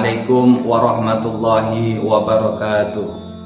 Assalamualaikum warahmatullahi wabarakatuh.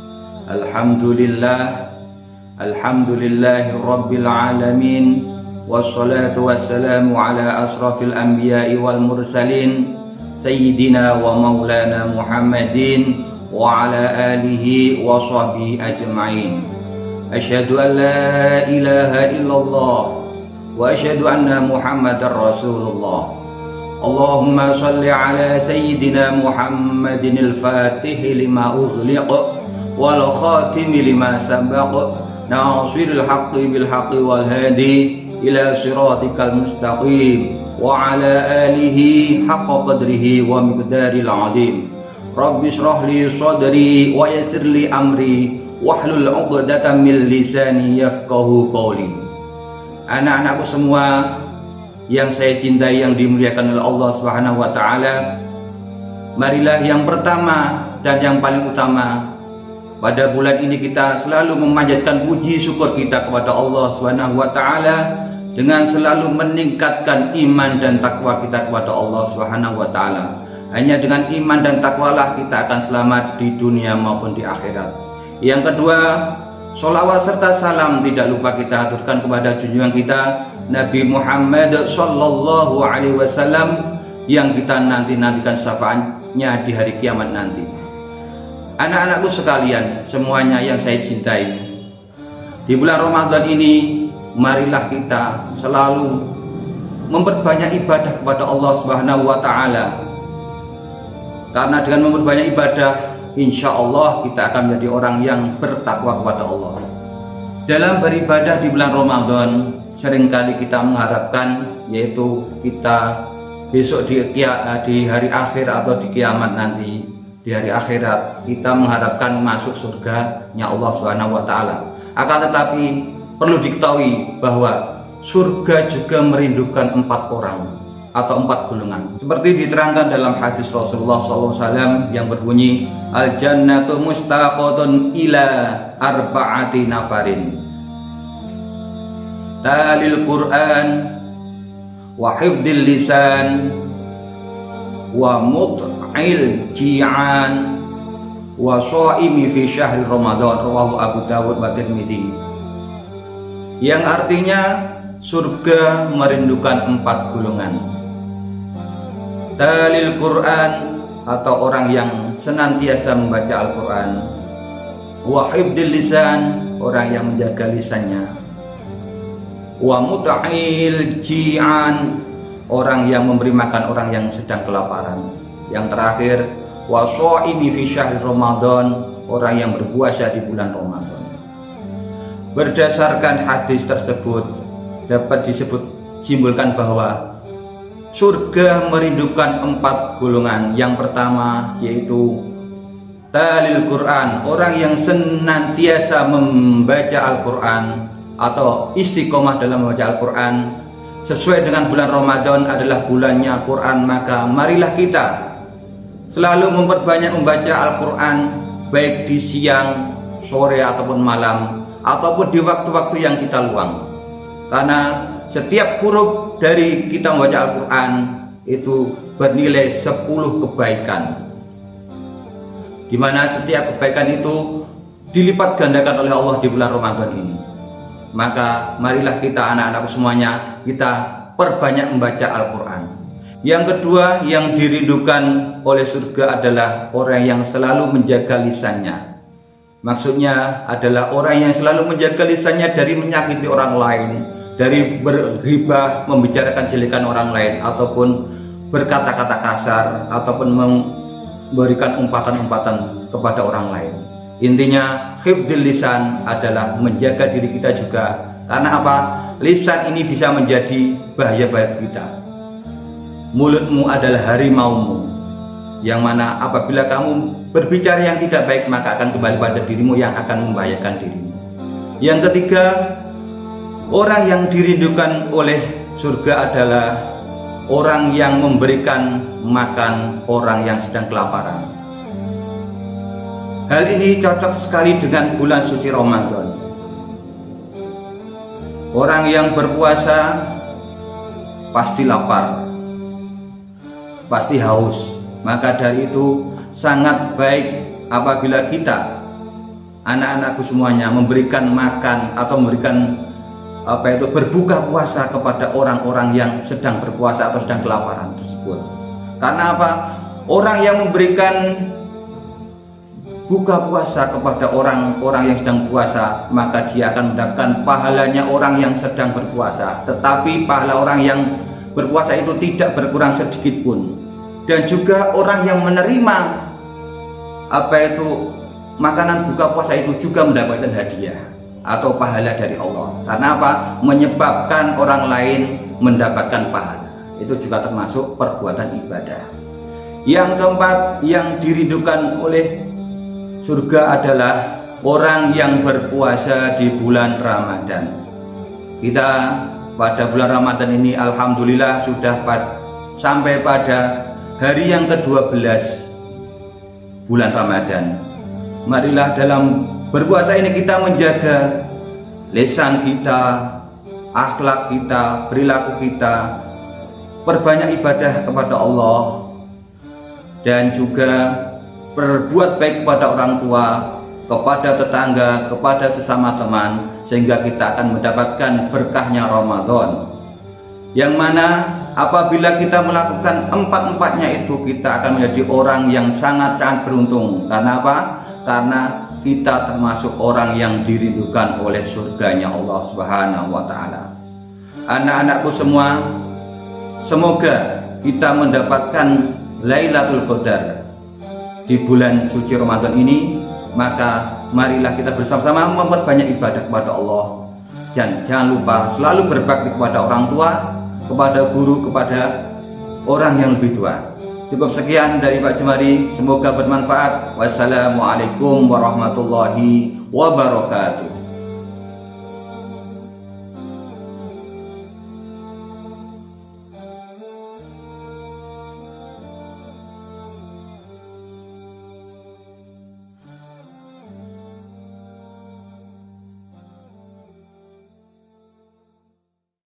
Alhamdulillahi rabbil alamin. Wassalatu wassalamu ala asrafil anbiya'i wal mursalin Sayyidina wa maulana Muhammadin wa ala alihi wa sahbihi ajma'in. Asyhadu an la ilaha illallah wa asyhadu anna Muhammadar Rasulullah. Allahumma salli ala Sayyidina Muhammadin al-Fatih lima ughliq wal khatimi lima sabaq nasiril haqqi bil haqqi wal hadi ila siratikal mustaqim wa ala alihi haqqa qadrihi wa miqdaril azim. Rabbi shrah li sadri wa yassir li amri wahlul 'uqdatam min lisani yafqahu qawli. Anak-anakku semua yang saya cintai, yang dimuliakan oleh Allah Subhanahu wa taala, marilah yang pertama dan yang paling utama pada bulan ini kita selalu memanjatkan puji syukur kita kepada Allah Subhanahu wa taala dengan selalu meningkatkan iman dan takwa kita kepada Allah Subhanahu wa taala. Hanya dengan iman dan takwalah kita akan selamat di dunia maupun di akhirat. Yang kedua, sholawat serta salam tidak lupa kita aturkan kepada junjungan kita Nabi Muhammad sallallahu alaihi wasallam yang kita nantikan syafaatnya di hari kiamat nanti. Anak-anakku sekalian, semuanya yang saya cintai, di bulan Ramadan ini marilah kita selalu memperbanyak ibadah kepada Allah Subhanahu wa taala. Karena dengan memperbanyak ibadah, insya Allah kita akan menjadi orang yang bertakwa kepada Allah. Dalam beribadah di bulan Ramadan, seringkali kita mengharapkan, yaitu kita besok di hari akhir atau di kiamat nanti, di hari akhirat, kita mengharapkan masuk surganya Allah Subhanahu wa taala. Akan tetapi perlu diketahui bahwa surga juga merindukan 4 orang atau 4 golongan. Seperti diterangkan dalam hadis Rasulullah SAW yang berbunyi, Al-jannatu mustaqatun ila arba'ati nafarin, talil Quran wa hifdil lisan wa mut'il ji'an wa shaimi fi syahri Ramadan, rawahu Abu Dawud wa Tirmidzi. Yang artinya surga merindukan 4 golongan. Talil Quran atau orang yang senantiasa membaca Al-Quran, wa hifdil lisan, orang yang menjaga lisannya, wa muta'il ji'an, orang yang memberi makan orang yang sedang kelaparan. Yang terakhir, wa shaimi fi syahri Ramadan, orang yang berpuasa di bulan Ramadan. Berdasarkan hadis tersebut dapat disimpulkan bahwa surga merindukan 4 golongan. Yang pertama yaitu talil Quran, orang yang senantiasa membaca Al-Quran atau istiqomah dalam membaca Al-Quran. Sesuai dengan bulan Ramadan adalah bulannya Quran, maka marilah kita selalu memperbanyak membaca Al-Quran, baik di siang, sore ataupun malam, ataupun di waktu-waktu yang kita luang. Karena setiap huruf dari kita membaca Al-Quran itu bernilai 10 kebaikan, di mana setiap kebaikan itu dilipat gandakan oleh Allah di bulan Ramadan ini. Maka marilah kita anak-anakku semuanya, kita perbanyak membaca Al-Quran. Yang kedua yang dirindukan oleh surga adalah orang yang selalu menjaga lisannya. Maksudnya adalah orang yang selalu menjaga lisannya dari menyakiti orang lain, dari berghibah, membicarakan jelekan orang lain, ataupun berkata-kata kasar, ataupun memberikan umpatan-umpatan kepada orang lain. Intinya hifdzil lisan adalah menjaga diri kita juga. Karena apa? Lisan ini bisa menjadi bahaya bagi kita. Mulutmu adalah harimaumu, yang mana apabila kamu berbicara yang tidak baik, maka akan kembali pada dirimu yang akan membahayakan dirimu. Yang ketiga, orang yang dirindukan oleh surga adalah orang yang memberikan makan orang yang sedang kelaparan. Hal ini cocok sekali dengan bulan suci Ramadan. Orang yang berpuasa pasti lapar, pasti haus, Maka dari itu sangat baik apabila kita, anak-anakku semuanya, memberikan makan atau memberikan berbuka puasa kepada orang-orang yang sedang berpuasa atau sedang kelaparan tersebut. Karena apa? Orang yang memberikan buka puasa kepada orang-orang yang sedang puasa, maka dia akan mendapatkan pahalanya orang yang sedang berpuasa. Tetapi pahala orang yang berpuasa itu tidak berkurang sedikit pun. Dan juga orang yang menerima makanan buka puasa itu juga mendapatkan hadiah atau pahala dari Allah. Karena apa? Menyebabkan orang lain mendapatkan pahala. Itu juga termasuk perbuatan ibadah. Yang keempat yang dirindukan oleh surga adalah orang yang berpuasa di bulan Ramadan. Kita pada bulan Ramadan ini alhamdulillah sudah sampai pada hari yang ke-12 bulan Ramadan. Marilah dalam berpuasa ini kita menjaga lisan kita, akhlak kita, perilaku kita, perbanyak ibadah kepada Allah, dan juga berbuat baik kepada orang tua, kepada tetangga, kepada sesama teman, sehingga kita akan mendapatkan berkahnya Ramadan. Yang mana apabila kita melakukan empat-empatnya itu, kita akan menjadi orang yang sangat-sangat beruntung. Karena apa? Karena kita termasuk orang yang dirindukan oleh surganya Allah Subhanahu wa Ta'ala. Anak-anakku semua, semoga kita mendapatkan Lailatul Qadar di bulan suci Ramadan ini. Maka marilah kita bersama-sama memperbanyak ibadah kepada Allah, dan jangan lupa selalu berbakti kepada orang tua, kepada guru, kepada orang yang lebih tua. Cukup sekian dari Pak Jumari, semoga bermanfaat. Wassalamualaikum warahmatullahi wabarakatuh.